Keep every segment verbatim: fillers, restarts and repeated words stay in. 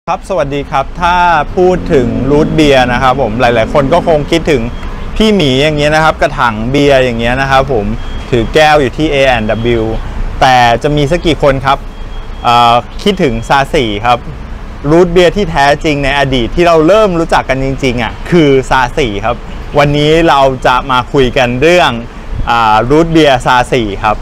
ครับสวัสดีครับถ้าพูดถึงรูทเบียร์นะครับผมหลายๆคนก็คงคิดถึงพี่หมีอย่างเงี้ยนะครับกระถางเบียร์อย่างเงี้ยนะครับผมถือแก้วอยู่ที่ เอ แอนด์ ดับเบิลยู แต่จะมีสักกี่คนครับคิดถึงซาสีครับรูทเบียร์ที่แท้จริงในอดีตที่เราเริ่มรู้จักกันจริงๆอ่ะคือซาสีครับวันนี้เราจะมาคุยกันเรื่องรูทเบียร์ซาสีครับ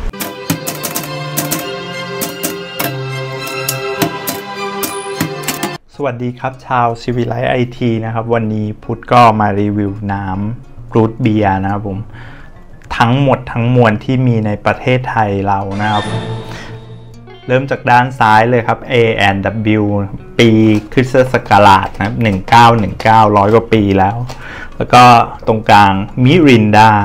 สวัสดีครับชาวซีวิไลท์ไอทีนะครับวันนี้พุทธก็มารีวิวน้ำรูทเบียร์นะครับผมทั้งหมดทั้งมวลที่มีในประเทศไทยเรานะครับเริ่มจากด้านซ้ายเลยครับ เอ แอนด์ ดับเบิลยู ปีคริสตศักราชนะครับหนึ่งเก้าหนึ่งเก้าร้อยกว่าปีแล้วแล้วก็ตรงกลางมิรินดา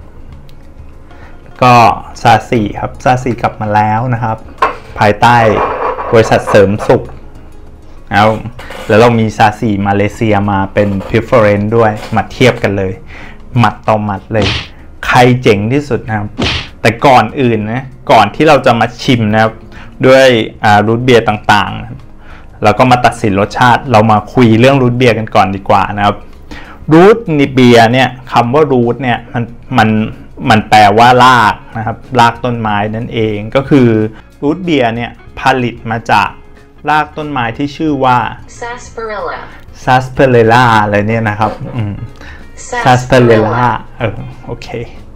แล้วก็ซาสีครับซาสีกลับมาแล้วนะครับภายใต้บริษัทเสริมสุขแล้วแล้วเรามีซาสีมาเลเซียมาเป็น preference ด้วยมาเทียบกันเลยหมัดต่อหมัดเลยใครเจ๋งที่สุดนะครับแต่ก่อนอื่นนะก่อนที่เราจะมาชิมนะครับด้วยรูทเบียร์ต่างๆแล้วก็มาตัดสินรสชาติเรามาคุยเรื่องรูทเบียร์กันก่อนดีกว่านะครับรูทเบียร์เนี่ยคำว่ารูทเนี่ยมันมันมันแปลว่ารากนะครับรากต้นไม้นั่นเองก็คือรูทเบียร์เนี่ยผลิตมาจากรากต้นไม้ที่ชื่อว่า Sarsaparilla Sarsaparilla อะไรเนี่ยนะครับอืม Sarsaparilla เออโอเค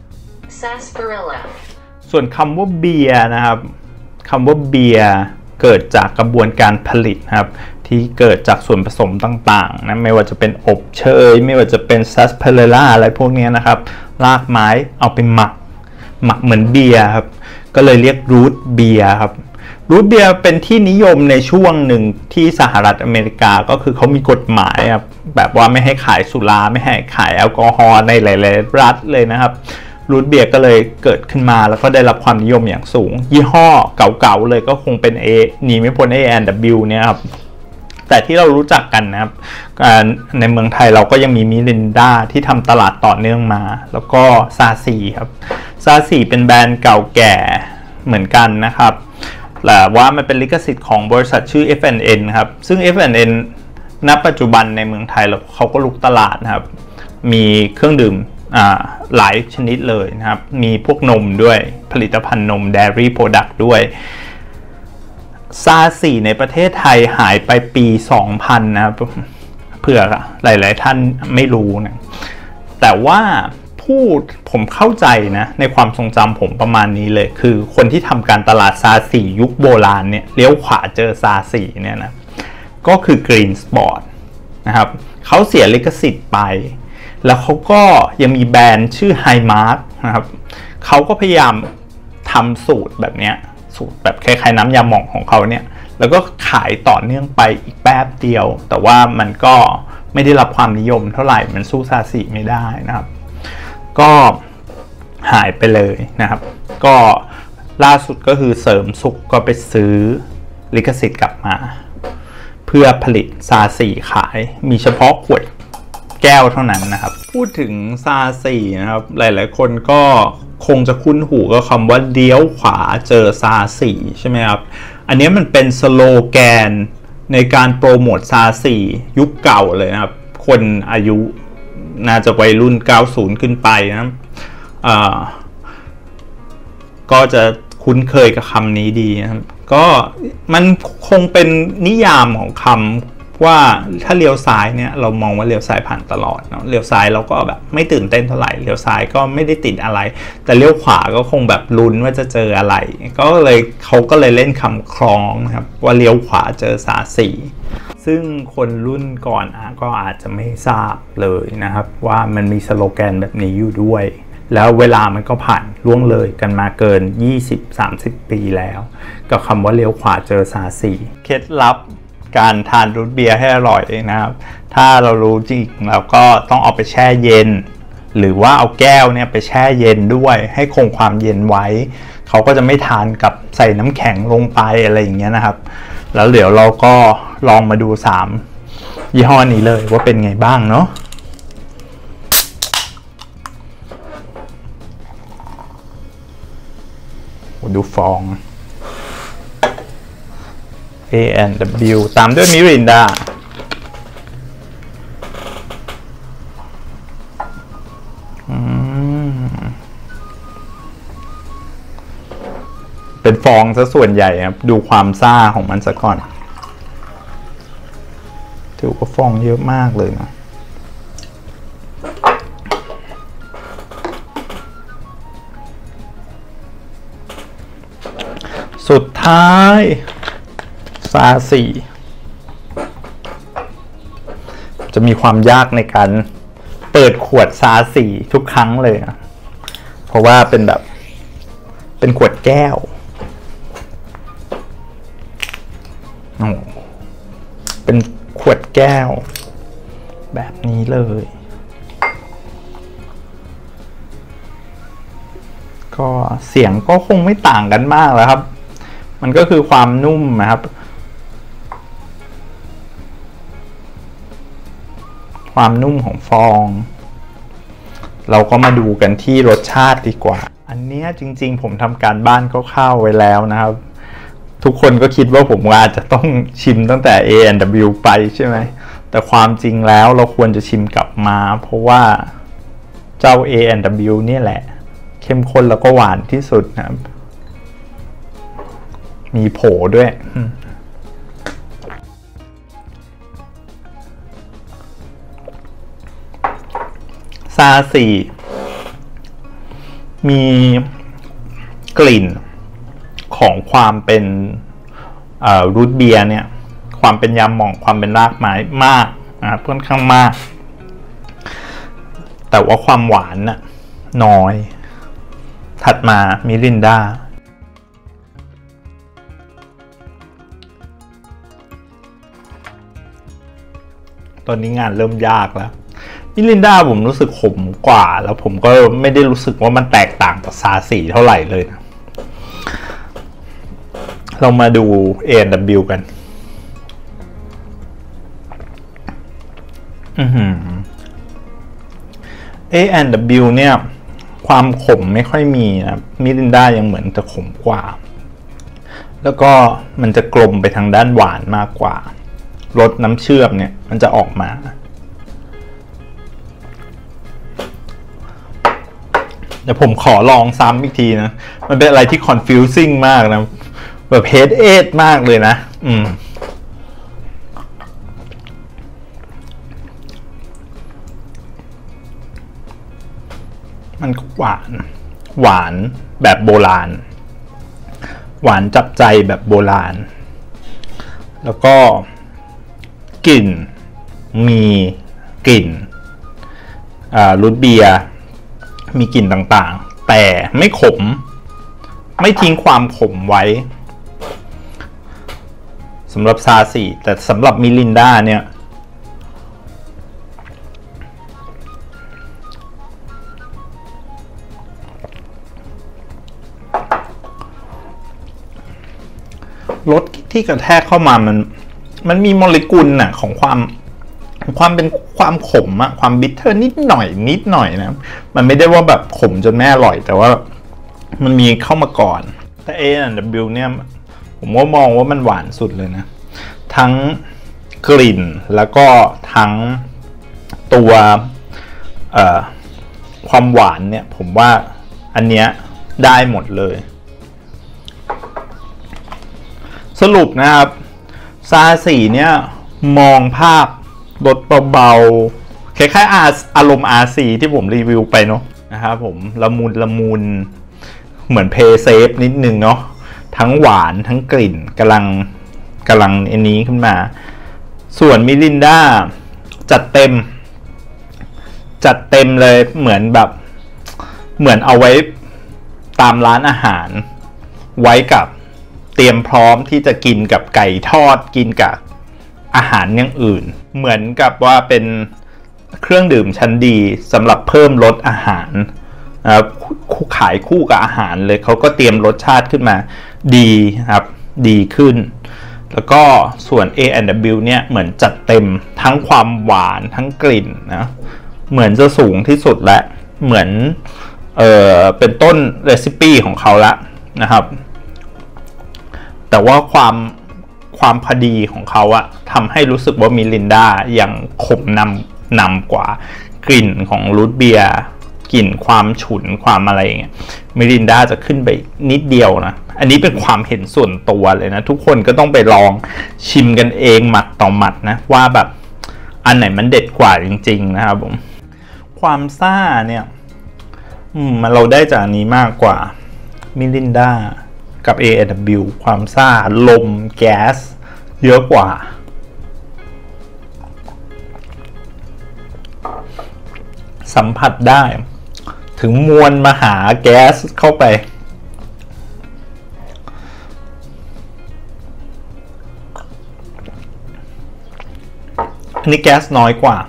Sarsaparilla ส่วนคำว่าเบียร์นะครับคำว่าเบียร์เกิดจากกระบวนการผลิตครับที่เกิดจากส่วนผสมต่างๆนะไม่ว่าจะเป็นอบเชยไม่ว่าจะเป็น Sarsaparilla อะไรพวกนี้นะครับรากไม้เอาไปหมักหมักเหมือนเบียร์ครับก็เลยเรียกรูทเบียร์ครับรูทเบียร์เป็นที่นิยมในช่วงหนึ่งที่สหรัฐอเมริกาก็คือเขามีกฎหมายครับแบบว่าไม่ให้ขายสุราไม่ให้ขายแอลกอฮอล์ในหลายๆรัฐเลยนะครับรูทเบียร์ก็เลยเกิดขึ้นมาแล้วก็ได้รับความนิยมอย่างสูงยี่ห้อเก่าๆเลยก็คงเป็น A หนีไม่พ้น เอ แอนด์ ดับเบิลยู เนี่ยครับแต่ที่เรารู้จักกันนะครับในเมืองไทยเราก็ยังมีมิรินดาที่ทำตลาดต่อเนื่องมาแล้วก็ซาสีครับซาสีเป็นแบรนด์เก่าแก่เหมือนกันนะครับแต่ว่ามันเป็นลิขสิทธิ์ของบริษัทชื่อ เอฟ แอนด์ เอ็น ครับซึ่ง เอฟ แอนด์ เอ็น ณ ปัจจุบันในเมืองไทยเขาก็ลุกตลาดนะครับมีเครื่องดื่มหลายชนิดเลยนะครับมีพวกนมด้วยผลิตภัณฑ์นม Dairy Product ด้วยซาสีในประเทศไทยหายไปปี สองพัน นะครับเผื่อหลายๆท่านไม่รู้นะแต่ว่าพูดผมเข้าใจนะในความทรงจำผมประมาณนี้เลยคือคนที่ทำการตลาดซาสียุคโบราณเนี่ยเลี้ยวขวาเจอซาสีเนี่ยนะก็คือ Green Sport นะครับเขาเสียลิขสิทธิ์ไปแล้วเขาก็ยังมีแบรนด์ชื่อ Highmark นะครับเขาก็พยายามทำสูตรแบบนี้สูตรแบบคล้ายๆน้ำยาหม่องของเขาเนี่ยแล้วก็ขายต่อเนื่องไปอีกแป๊บเดียวแต่ว่ามันก็ไม่ได้รับความนิยมเท่าไหร่มันสู้ซาสีไม่ได้นะครับก็หายไปเลยนะครับก็ล่าสุดก็คือเสริมสุขก็ไปซื้อลิขสิทธิ์กลับมาเพื่อผลิตซาสีขายมีเฉพาะขวดแก้วเท่านั้นนะครับพูดถึงซาสีนะครับหลายๆคนก็คงจะคุ้นหูกับคำว่าเลี้ยวขวาเจอซาสีใช่ไหมครับอันนี้มันเป็นสโลแกนในการโปรโมทซาสียุคเก่าเลยนะครับคนอายุน่าจะวัยรุ่นเก้าสิบขึ้นไปนะครับก็จะคุ้นเคยกับคำนี้ดีนะครับก็มันคงเป็นนิยามของคำว่าถ้าเลี้ยวซ้ายเนี่ยเรามองว่าเลี้ยวซ้ายผ่านตลอดเนาะเลี้ยวซ้ายเราก็แบบไม่ตื่นเต้นเท่าไหร่เลี้ยวซ้ายก็ไม่ได้ติดอะไรแต่เลี้ยวขวาก็คงแบบลุ้นว่าจะเจออะไรก็เลยเขาก็เลยเล่นคำคล้องนะครับว่าเลี้ยวขวาเจอซาสีซึ่งคนรุ่นก่อนก็อาจจะไม่ทราบเลยนะครับว่ามันมีสโลแกนแบบนี้อยู่ด้วยแล้วเวลามันก็ผ่านล่วงเลยกันมาเกิน ยี่สิบถึงสามสิบ ปีแล้วกับคำว่าเลี้ยวขวาเจอซาสีเคล็ดลับการทานรูทเบียร์ให้อร่อยนะครับถ้าเรารู้จริงเราก็ต้องเอาไปแช่เย็นหรือว่าเอาแก้วเนี่ยไปแช่เย็นด้วยให้คงความเย็นไว้เขาก็จะไม่ทานกับใส่น้ำแข็งลงไปอะไรอย่างเงี้ยนะครับแล้วเดี๋ยวเราก็ลองมาดูสามยี่ห้อนี้เลยว่าเป็นไงบ้างเนาะดูฟองเอ แอนด์ ดับเบิลยู ตามด้วยมิรินดาเป็นฟองซะส่วนใหญ่ครับดูความซ่าของมันซะก่อนถือว่าฟองเยอะมากเลยนะสุดท้ายซาสี่จะมีความยากในการเปิดขวดซาสี่ทุกครั้งเลยนะเพราะว่าเป็นแบบเป็นขวดแก้วโอ้เป็นขวดแก้วแบบนี้เลยก็เสียงก็คงไม่ต่างกันมากแล้วครับมันก็คือความนุ่มนะครับความนุ่มของฟองเราก็มาดูกันที่รสชาติดีกว่าอันนี้จริงๆผมทำการบ้านก็เข้าไว้แล้วนะครับทุกคนก็คิดว่าผมอาจจะต้องชิมตั้งแต่ เอ แอนด์ ดับเบิลยู ไปใช่ไหมแต่ความจริงแล้วเราควรจะชิมกลับมาเพราะว่าเจ้า เอ แอนด์ ดับเบิลยู เนี่ยแหละเข้มข้นแล้วก็หวานที่สุดนะครับมีโผด้วยซาสี่มีกลิ่นของความเป็นรูทเบียร์เนี่ยความเป็นยาหม่องความเป็นรากไม้มากนะค่อนข้างมากแต่ว่าความหวานน่ะน้อยถัดมามิรินดาตอนนี้งานเริ่มยากแล้วมิรินดาผมรู้สึกขมกว่าแล้วผมก็ไม่ได้รู้สึกว่ามันแตกต่างกับซาสี่เท่าไหร่เลยนะเรามาดู เอ แอนด์ ดับเบิลยู กันอือหือ เอ แอนด์ ดับเบิลยู เนี่ยความขมไม่ค่อยมีนะมิรินดายังเหมือนจะขมกว่าแล้วก็มันจะกลมไปทางด้านหวานมากกว่ารสน้ำเชื่อมเนี่ยมันจะออกมาเดี๋ยวผมขอลองซ้ำอีกทีนะมันเป็นอะไรที่ confusing มากนะแบบเฮดเอทมากเลยนะอืมมันหวานหวานแบบโบราณหวานจับใจแบบโบราณแล้วก็กลิ่นมีกลิ่นรูทเบียร์มีกลิ่นต่างๆแต่ไม่ขมไม่ทิ้งความขมไว้สำหรับซาสี่แต่สำหรับมิรินดาเนี่ยรสที่กระแทกเข้ามามันมันมีโมเลกุลน่ะของความความเป็นความขมอะความบิทเทอร์นิดหน่อยนิดหน่อยนะมันไม่ได้ว่าแบบขมจนไม่อร่อยแต่ว่ามันมีเข้ามาก่อนแต่ เอ แอนด์ ดับเบิลยู เนี่ยผมก็มองว่ามันหวานสุดเลยนะทั้งกลิ่นแล้วก็ทั้งตัวความหวานเนี่ยผมว่าอันเนี้ยได้หมดเลยสรุปนะครับซาสี่เนี่ยมองภาพรสเบาๆคล้ายๆอารมณ์ อาร์ ซี ที่ผมรีวิวไปเนาะนะครับผมละมุนละมุนเหมือนเพย์เซฟนิดนึงเนาะทั้งหวานทั้งกลิ่นกำลังกำลังอันนี้ขึ้นมาส่วนมิรินดาจัดเต็มจัดเต็มเลยเหมือนแบบเหมือนเอาไว้ตามร้านอาหารไว้กับเตรียมพร้อมที่จะกินกับไก่ทอดกินกับอาหารอย่างอื่นเหมือนกับว่าเป็นเครื่องดื่มชั้นดีสำหรับเพิ่มรสอาหารนะครับขายคู่กับอาหารเลยเขาก็เตรียมรสชาติขึ้นมาดีครับดีขึ้นแล้วก็ส่วน เอ แอนด์ ดับเบิลยู เนี่ยเหมือนจัดเต็มทั้งความหวานทั้งกลิ่นนะเหมือนจะสูงที่สุดและเหมือนเออเป็นต้นเรซิปีของเขาละนะครับแต่ว่าความคความพอดีของเขาอะทำให้รู้สึกว่ามิรินดายังขมนำนำกว่ากลิ่นของรูทเบียร์กลิ่นความฉุนความอะไรอย่างเงี้ยมิรินดาจะขึ้นไปนิดเดียวนะอันนี้เป็นความเห็นส่วนตัวเลยนะทุกคนก็ต้องไปลองชิมกันเองหมัดต่อหมัดนะว่าแบบอันไหนมันเด็ดกว่าจริงๆนะครับผมความซ่าเนี่ยอืมมันเราได้จากอันนี้มากกว่ามิรินดากับ เอ แอนด์ ดับเบิลยู ความซ่าลมแก๊สเยอะกว่าสัมผัสได้ถึงมวลมหาแก๊สเข้าไปอันนี้แก๊สน้อยกว่า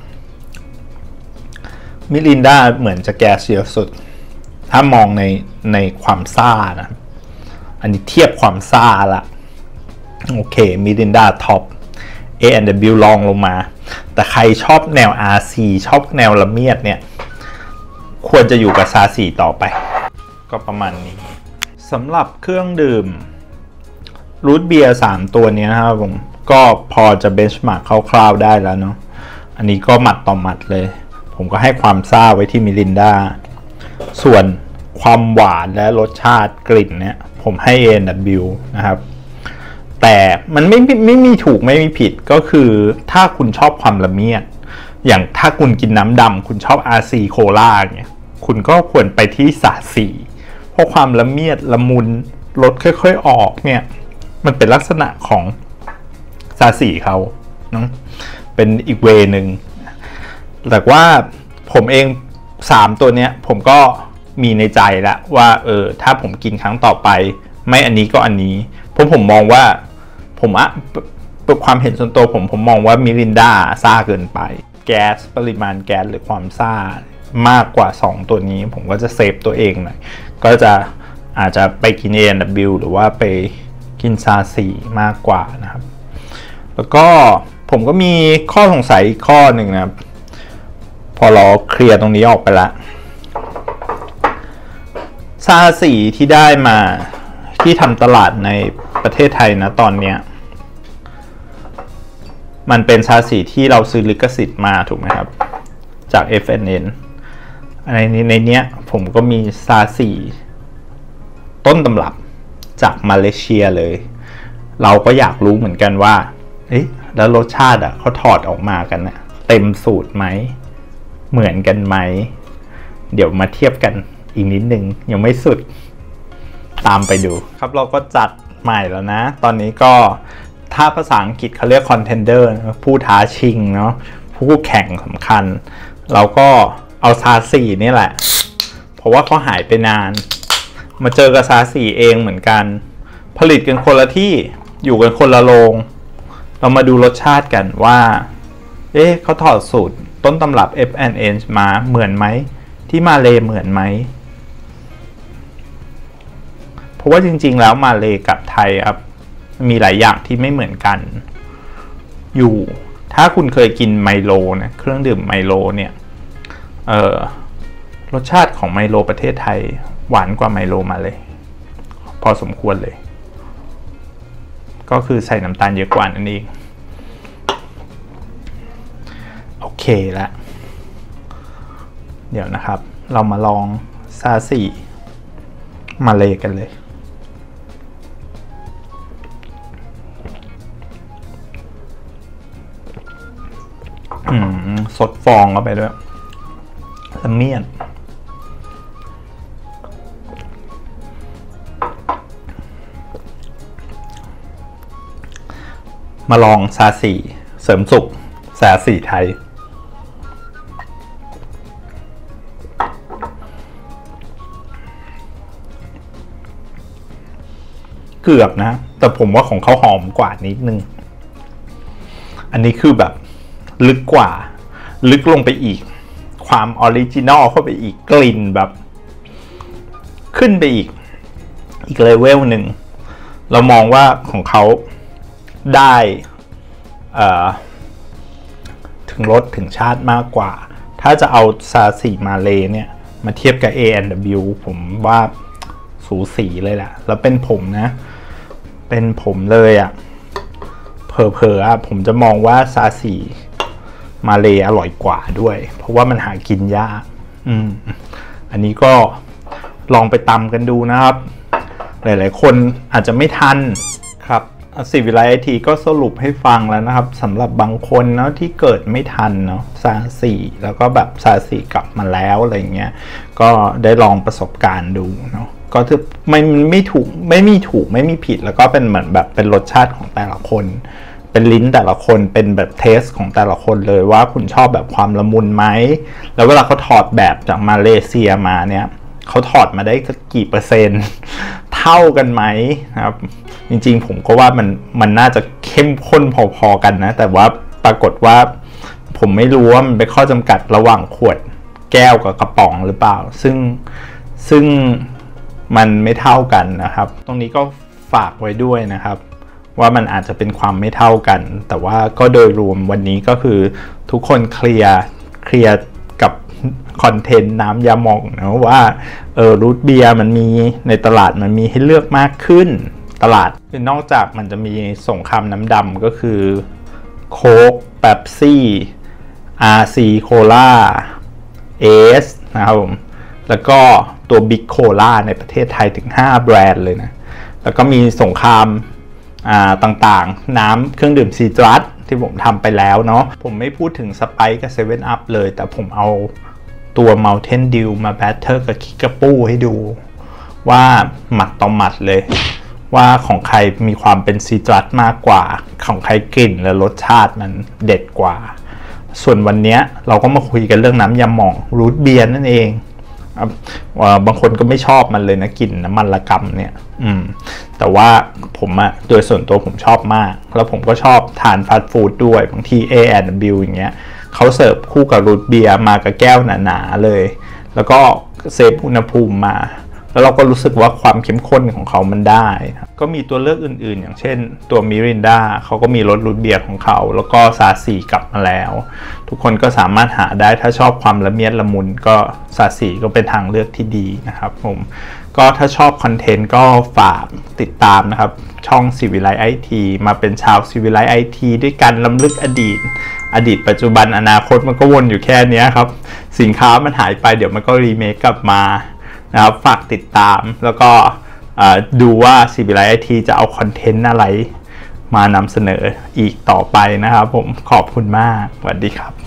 มิรินดาเหมือนจะแก๊สเยอะสุดถ้ามองในในความซ่านะอันนี้เทียบความซ่าละโอเคมิรินดาท็อป เอ แอนด์ ดับเบิลยู ลองลงมาแต่ใครชอบแนว อาร์ ซี ชอบแนวละเมียดเนี่ยควรจะอยู่กับซาสีต่อไปก็ประมาณนี้สำหรับเครื่องดื่มรูทเบียร์สามตัวนี้นะครับผมก็พอจะเบนช์มาร์กคร่าวๆได้แล้วเนาะอันนี้ก็หมัดต่อหมัดเลยผมก็ให้ความซ่าไว้ที่มิรินดาส่วนความหวานและรสชาติกลิ่นเนี่ยผมให้ เอ แอนด์ ดับเบิลยู นะครับแต่มันไม่ไม่มีถูกไม่มีผิดก็คือถ้าคุณชอบความละเมียดอย่างถ้าคุณกินน้ำดำคุณชอบ อาร์ ซี โคลาเนี่ยคุณก็ควรไปที่ซาสีเพราะความละเมียดละมุนรสค่อยๆออกเนี่ยมันเป็นลักษณะของซาสีเขาเนาะเป็นอีกเวนึงแต่ว่าผมเองสามตัวเนี้ยผมก็มีในใจแล้วว่าเออถ้าผมกินครั้งต่อไปไม่อันนี้ก็อันนี้เพราะผมมองว่าผมอะความเห็นส่วนตัวผมผมมองว่ามิรินดาซ่าเกินไปแก๊สปริมาณแก๊สหรือความซ่ามากกว่าสองตัวนี้ผมก็จะเซฟตัวเองหน่อยก็จะอาจจะไปกิน เอ แอนด์ ดับเบิลยู หรือว่าไปกินซาสีมากกว่านะครับแล้วก็ผมก็มีข้อสงสัยอีกข้อหนึ่งนะครับพอเราเคลียร์ตรงนี้ออกไปละซาสีที่ได้มาที่ทำตลาดในประเทศไทยนะตอนเนี้ยมันเป็นซาสีที่เราซื้อลิขสิทธิ์มาถูกไหมครับจาก เอฟ เอ็น เอ็น ในนี้ในเนี้ยผมก็มีซาสีต้นตำรับจากมาเลเซียเลยเราก็อยากรู้เหมือนกันว่าเอ๊ะแล้วรสชาติอ่ะเขาถอดออกมากันเนี่ยเต็มสูตรไหมเหมือนกันไหมเดี๋ยวมาเทียบกันอีกนิดนึงยังไม่สุดตามไปดูครับเราก็จัดใหม่แล้วนะตอนนี้ก็ถ้าภาษาอังกฤษเขาเรียก contender ผู้ท้าชิงเนาะผู้แข่งสำคัญเราก็เอาซาสีนี่แหละเพราะว่าเขาหายไปนานมาเจอกับซาสีเองเหมือนกันผลิตกันคนละที่อยู่กันคนละโรงเรามาดูรสชาติกันว่าเอ๊ะเขาถอดสูตรต้นตำรับ เอฟ แอนด์ เอ็น มาเหมือนไหมที่มาเลเหมือนไหมเพราะว่าจริงๆแล้วมาเลกับไทยครับมีหลายอย่างที่ไม่เหมือนกันอยู่ถ้าคุณเคยกินไมโลนะเครื่องดื่มไมโลเนี่ยเออรสชาติของไมโลประเทศไทยหวานกว่าไมโลมาเลยพอสมควรเลยก็คือใส่น้ำตาลเยอะกว่านั่นเองโอเคแล้วเดี๋ยวนะครับเรามาลองซาสีมาเลกันเลยอืมสดฟองเข้าไปด้วยละเมียดมาลองซาสีเสริมสุขซาสีไทยเกือบนะแต่ผมว่าของเขาหอมกว่านิดนึงอันนี้คือแบบลึกกว่าลึกลงไปอีกความออริจินอลเข้าไปอีกกลิ่นแบบขึ้นไปอีกอีกเลเวลหนึ่งเรามองว่าของเขาได้ถึงรสถึงชาติมากกว่าถ้าจะเอาซาสีมาเลเนี่ยมาเทียบกับ เอ แอนด์ ดับเบิลยู ผมว่าสูสีเลยแหละแล้วเป็นผมนะเป็นผมเลยอะ่ะเพอเพอผมจะมองว่าซาซีมาเลอร่อยกว่าด้วยเพราะว่ามันหากินยากอืมอันนี้ก็ลองไปตำกันดูนะครับหลายๆคนอาจจะไม่ทันครับสิวิไลไอทีก็สรุปให้ฟังแล้วนะครับสำหรับบางคนเนาะที่เกิดไม่ทันเนาะซาซีแล้วก็แบบซาซีกลับมาแล้วอะไรเงี้ยก็ได้ลองประสบการณ์ดูเนาะก็คือไม่ไม่ถูกไม่มีถูกไม่มีผิดแล้วก็เป็นเหมือนแบบเป็นรสชาติของแต่ละคนเป็นลิ้นแต่ละคนเป็นแบบเทสของแต่ละคนเลยว่าคุณชอบแบบความละมุนไหมแล้วเวลาเขาถอดแบบจากมาเลเซียมาเนี่ยเขาถอดมาได้กี่เปอร์เซ็นต์เท่ากันไหมนะครับจริงๆผมก็ว่ามันมันน่าจะเข้มข้นพอๆกันนะแต่ว่าปรากฏว่าผมไม่รู้ว่ามันเป็นข้อจำกัดระหว่างขวดแก้วกับกระป๋องหรือเปล่าซึ่งซึ่งมันไม่เท่ากันนะครับตรงนี้ก็ฝากไว้ด้วยนะครับว่ามันอาจจะเป็นความไม่เท่ากันแต่ว่าก็โดยรวมวันนี้ก็คือทุกคนเคลียร์เคลียร์กับคอนเทนต์น้ำยาหม่องนะว่าเออรูทเบียร์มันมีในตลาดมันมีให้เลือกมากขึ้นตลาดคือนอกจากมันจะมีสงครามน้ำดำก็คือโค้กเป๊ปซี่ อาร์ ซี โคลา เอสนะครับผมแล้วก็ตัวบิ๊กโคลาในประเทศไทยถึงห้าแบรนด์เลยนะแล้วก็มีสงครามต่างๆน้ำเครื่องดื่มซีตรัสที่ผมทำไปแล้วเนาะผมไม่พูดถึงสไปซ์กับเซเว่นอัพเลยแต่ผมเอาตัว Mountain Dew มาแบทเทอร์กับคิกาปูให้ดูว่าหมัดต่อหมัดเลยว่าของใครมีความเป็นซีตรัสมากกว่าของใครกลิ่นและรสชาติมันเด็ดกว่าส่วนวันนี้เราก็มาคุยกันเรื่องน้ำยาหม่องรูทเบียร์นั่นเองบางคนก็ไม่ชอบมันเลยนะกลิ่นน้ำมันละกำเนี่ยอืมแต่ว่าผมอะโดยส่วนตัวผมชอบมากแล้วผมก็ชอบทานฟาสต์ฟู้ดด้วยบางที เอ แอนด์ ดับเบิลยู อย่างเงี้ยเขาเสิร์ฟคู่กับรูทเบียร์มากับแก้วหนาๆเลยแล้วก็เซฟอุณหภูมิมาแล้วเราก็รู้สึกว่าความเข้มข้นของเขามันได้ก็มีตัวเลือกอื่นๆอย่างเช่นตัวมิรินดาเขาก็มีรสรูทเบียร์ของเขาแล้วก็ซาซีกลับมาแล้วทุกคนก็สามารถหาได้ถ้าชอบความละเมียดละมุนก็ซาซีก็เป็นทางเลือกที่ดีนะครับผมก็ถ้าชอบคอนเทนต์ก็ฝากติดตามนะครับช่องสิวิไลไอทีมาเป็นชาวสิวิไลไอทีด้วยกันล้ำลึกอดีตอดีตปัจจุบันอนาคตมันก็วนอยู่แค่นี้ครับสินค้ามันหายไปเดี๋ยวมันก็รีเมคกลับมานะครับฝากติดตามแล้วก็ดูว่าสิวิไลไอทีจะเอาคอนเทนต์อะไรมานำเสนออีกต่อไปนะครับผมขอบคุณมากสวัสดีครับ